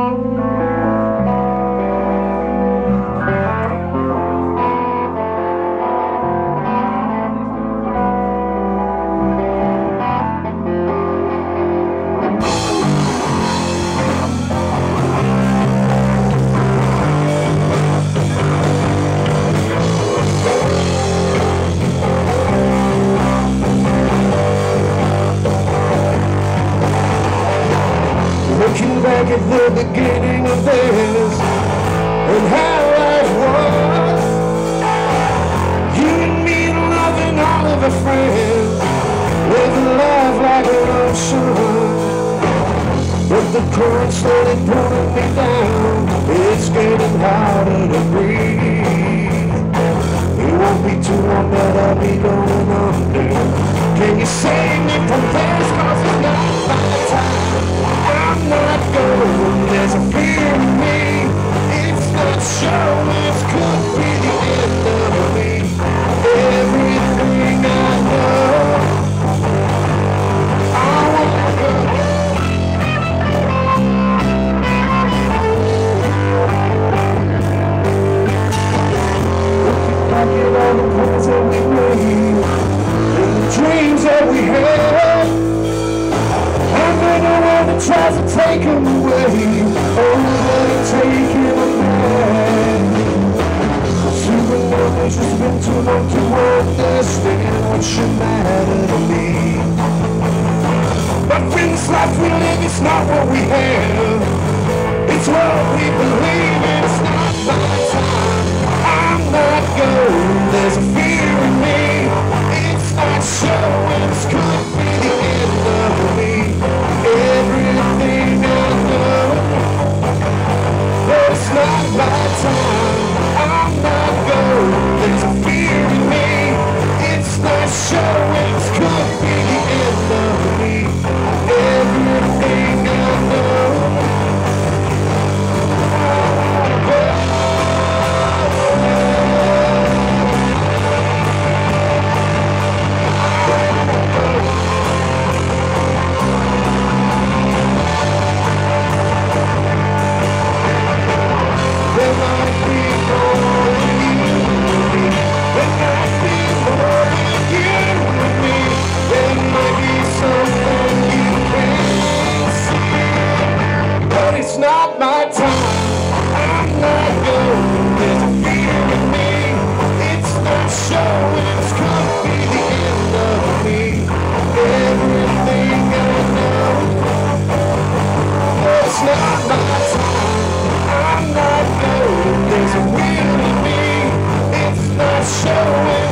Looking back at the beginning of this and how life was, you and me loving all of our friends, living life like an ocean. But the current slowly pulling me down, it's getting harder to breathe. It won't be too long that I'll be going under. Can you save me from this? 'Cause it's not my time. I'm not going, there's a fear in me. It's not sure, this could be the end of me. Everything I know, I wanna go. Looking back at all the plans that we made and the dreams that we had, I'm the one that tries to take them away, overtaking them back. Supernova's just been too long to understand what should matter to me. But in this life we live, it's not what we have, it's what we believe. It's not my time, I'm not going, there's a fear in me. It's not sure, this could be the end of me. Everything I know, but it's not my time. I'm not going, there's a fear in me. It's not sure, it could be the end of me. Everything I know, it's not my time. I'm not going, there's a fear in me. It's not sure, it could be the end of me. Everything I know, but it's not my time. I'm not going, there's a will in me. It's not sure.